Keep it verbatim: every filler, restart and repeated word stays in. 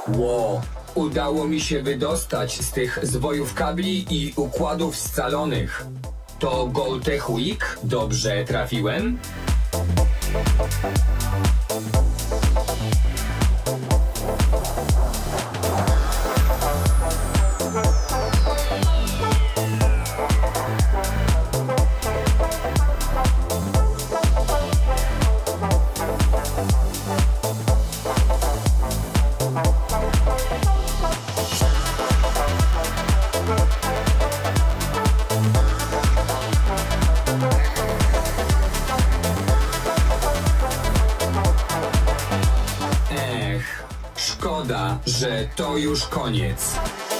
Ło, udało mi się wydostać z tych zwojów kabli i układów scalonych. To Goldtech Week? Dobrze trafiłem? Ech, szkoda, że to już koniec.